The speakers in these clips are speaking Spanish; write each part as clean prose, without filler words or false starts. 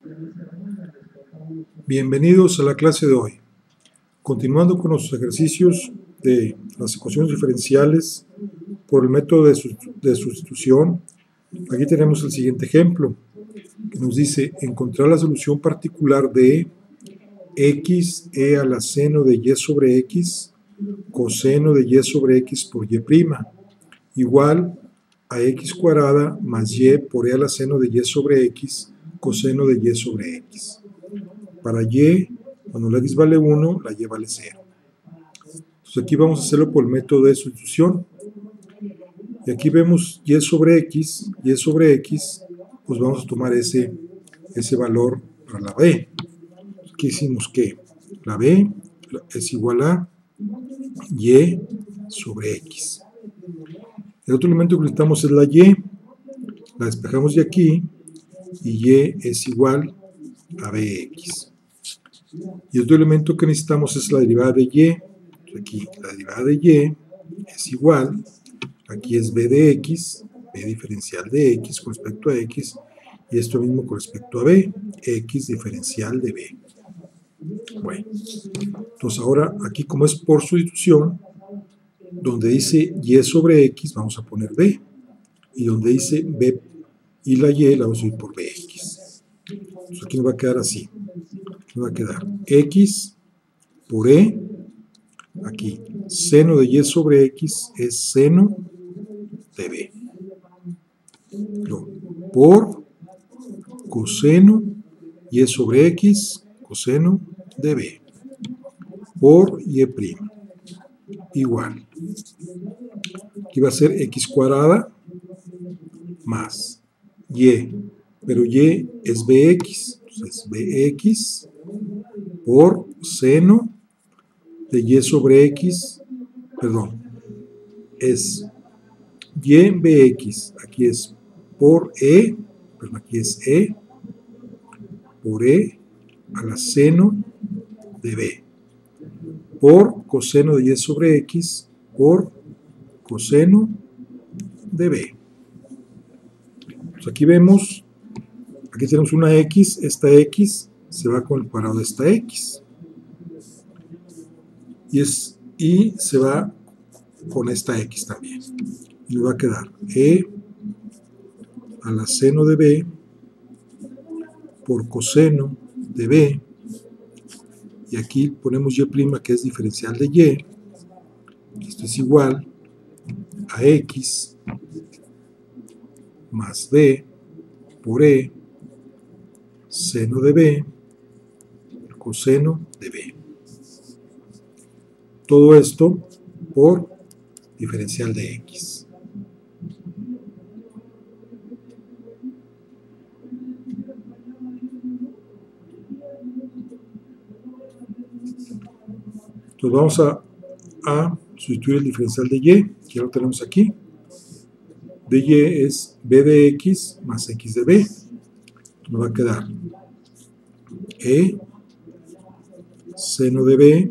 Bienvenidos a la clase de hoy. Continuando con los ejercicios de las ecuaciones diferenciales por el método de sustitución, aquí tenemos el siguiente ejemplo, que nos dice encontrar la solución particular de x e a la seno de y sobre x coseno de y sobre x por y' igual a x cuadrada más y por e a la seno de y sobre x coseno de y sobre x. Para y, cuando la x vale 1, la y vale 0. Entonces aquí vamos a hacerlo por el método de sustitución. Y aquí vemos y sobre x, pues vamos a tomar ese valor para la b. Aquí hicimos que la b es igual a y sobre x. El otro elemento que necesitamos es la y. La despejamos de aquí y y es igual a bx. Y otro elemento que necesitamos es la derivada de y. Aquí la derivada de y es igual, aquí es b de x, b diferencial de x con respecto a x, y esto mismo con respecto a b, x diferencial de b. Bueno, entonces ahora aquí como es por sustitución, donde dice y sobre x vamos a poner b, y donde dice b y la y la vamos a ir por bx. Entonces aquí nos va a quedar así, nos va a quedar x por e, aquí seno de y sobre x es seno de b, por coseno y sobre x coseno de b por y' igual, aquí va a ser x cuadrada más y, pero y es bx, entonces bx por seno de y sobre x, perdón, es y bx, aquí es por e, perdón, aquí es e, por e a la seno de b, por coseno de y sobre x, por coseno de b. Pues aquí vemos, aquí tenemos una x, esta x se va con el cuadrado de esta x, y se va con esta x también, y nos va a quedar e a la seno de b por coseno de b, y aquí ponemos y' que es diferencial de y, esto es igual a x más b por e seno de b coseno de b. Todo esto por diferencial de x. Entonces vamos a sustituir el diferencial de y, que ya lo tenemos aquí. De y es b de x más x de b. Nos va a quedar e seno de b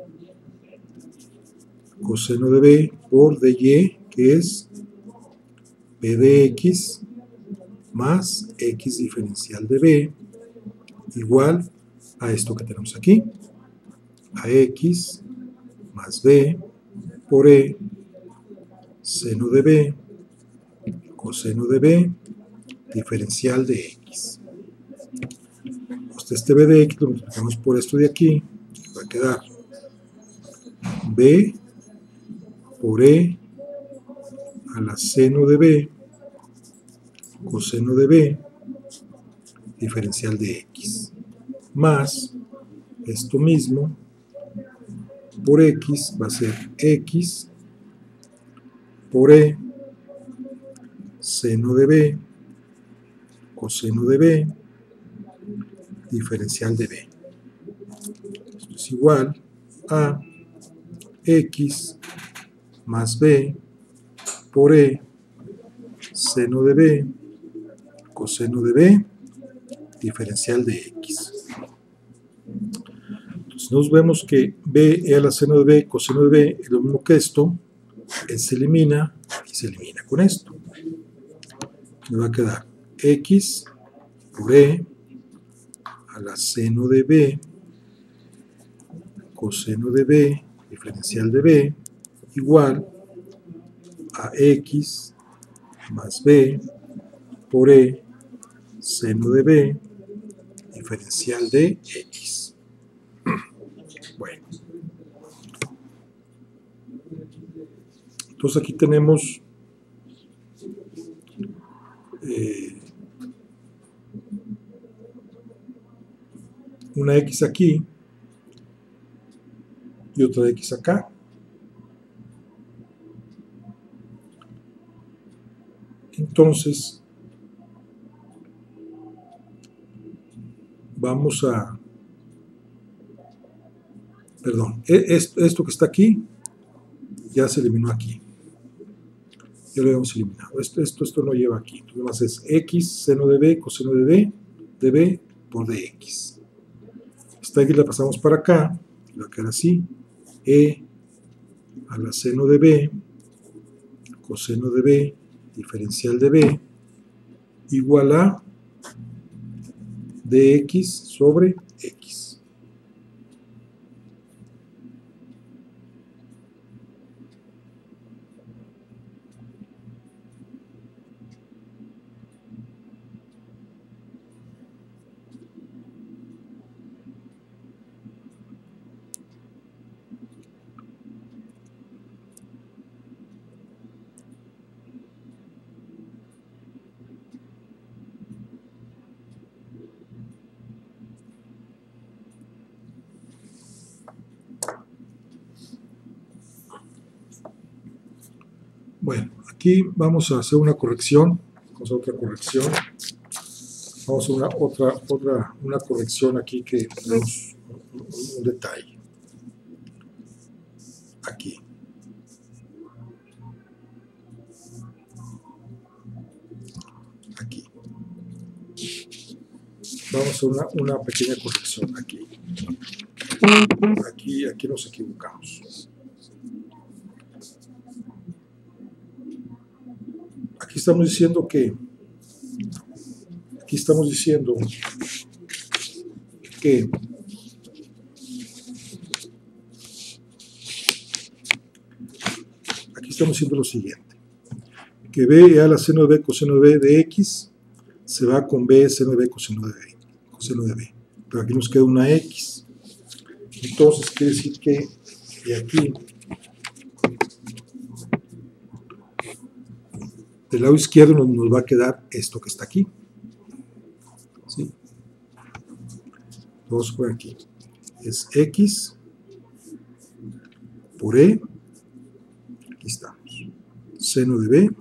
coseno de b por de y, que es b de x más x diferencial de b, igual a esto que tenemos aquí, a x más b por e seno de b coseno de b diferencial de x. Este b de x lo multiplicamos por esto de aquí, va a quedar b por e a la seno de b coseno de b diferencial de x, más esto mismo por x va a ser x por e seno de b coseno de b diferencial de b. Esto es igual a x más b por e seno de b coseno de b diferencial de x. Entonces nos vemos que b e a la seno de b coseno de b es lo mismo que esto, se elimina y se elimina con esto. Me va a quedar x por e a la seno de B, coseno de B, diferencial de B, igual a X más B por E, seno de B, diferencial de X. Bueno. Entonces aquí tenemos una X aquí y otra X acá. Entonces vamos a, perdón, esto que está aquí ya se eliminó aquí, ya lo habíamos eliminado, esto no lleva aquí, entonces más es X seno de B, coseno de B por dx. Esta X la pasamos para acá, va a quedar así, E a la seno de B, coseno de B, diferencial de B, igual a dx sobre X. Bueno, aquí vamos a hacer una corrección, vamos a otra corrección, vamos a una corrección aquí que tenemos un detalle. Aquí. Aquí. Vamos a hacer una pequeña corrección aquí. Aquí nos equivocamos. Aquí estamos diciendo que aquí estamos diciendo lo siguiente, que B a la seno de B coseno de B de X se va con B seno de B coseno de B, pero aquí nos queda una X. Entonces quiere decir que de aquí, del lado izquierdo nos va a quedar esto que está aquí. ¿Sí? Vamos a poner aquí. Es X por E, aquí estamos, seno de B,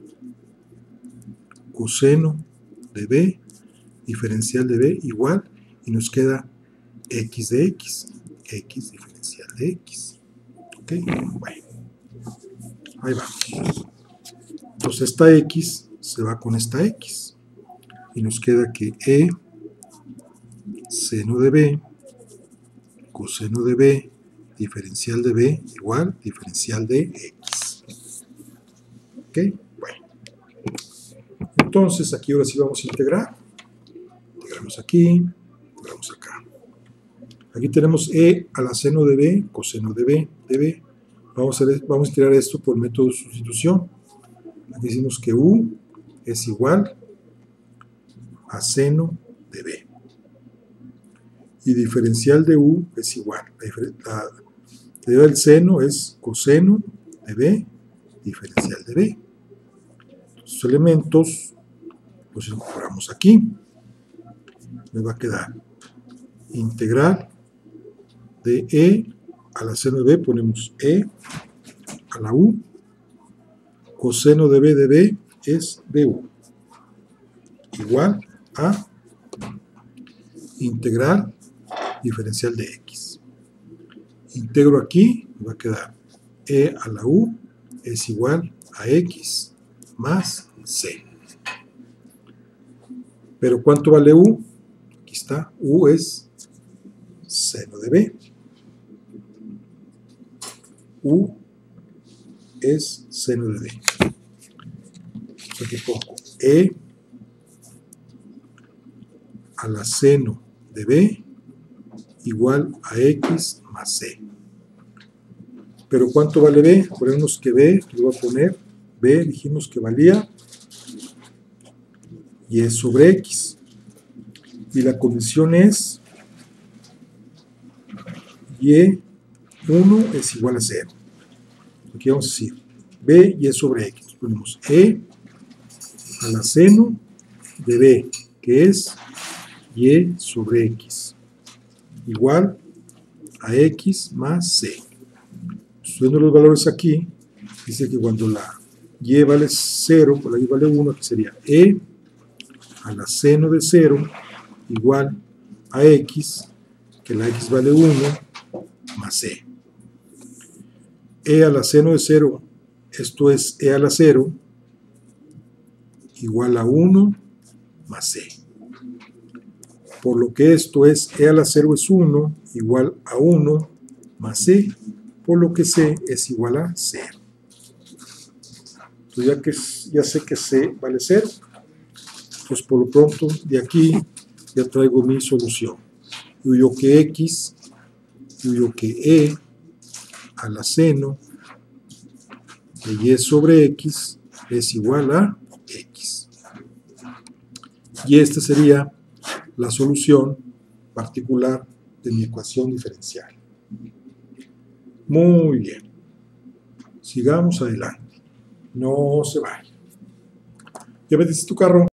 coseno de B, diferencial de B igual, y nos queda X de X diferencial de X. ¿Ok? Bueno, ahí vamos. Entonces esta X se va con esta X, y nos queda que E, seno de B, coseno de B, diferencial de B igual diferencial de X. ¿Ok? Bueno. Entonces aquí ahora sí vamos a integrar. Integramos aquí, integramos acá. Aquí tenemos E a la seno de B, coseno de B. Vamos a integrar esto por método de sustitución. Aquí decimos que U es igual a seno de B. Y diferencial de U es igual. La derivada del seno es coseno de B, diferencial de B. Estos elementos los incorporamos aquí. Me va a quedar integral de E a la seno de B, ponemos E a la U, coseno de B es BU, igual a integral diferencial de X. Integro aquí, me va a quedar E a la U es igual a X más C. Pero ¿cuánto vale U? Aquí está, U es seno de B. U es seno de B. Aquí pongo E a la seno de B igual a X más C. Pero ¿cuánto vale B? Ponemos que B, le voy a poner, B dijimos que valía Y sobre X. Y la condición es Y1 es igual a 0. Aquí vamos a decir B y sobre X. Ponemos E a la seno de B, que es Y sobre X, igual a X más C. Subiendo los valores aquí, dice que cuando la Y vale 0, por la Y vale 1, aquí sería E a la seno de 0 igual a X, que la X vale 1, más C. E a la seno de 0, esto es E a la 0, igual a 1 más C. Por lo que esto es E a la 0 es 1, igual a 1 más C, por lo que C es igual a 0. Entonces ya sé que C vale 0, pues por lo pronto de aquí ya traigo mi solución. Digo que X, digo que E a la seno de Y sobre X es igual a X. Y esta sería la solución particular de mi ecuación diferencial. Muy bien. Sigamos adelante. No se vaya. ¿Ya metiste tu carro?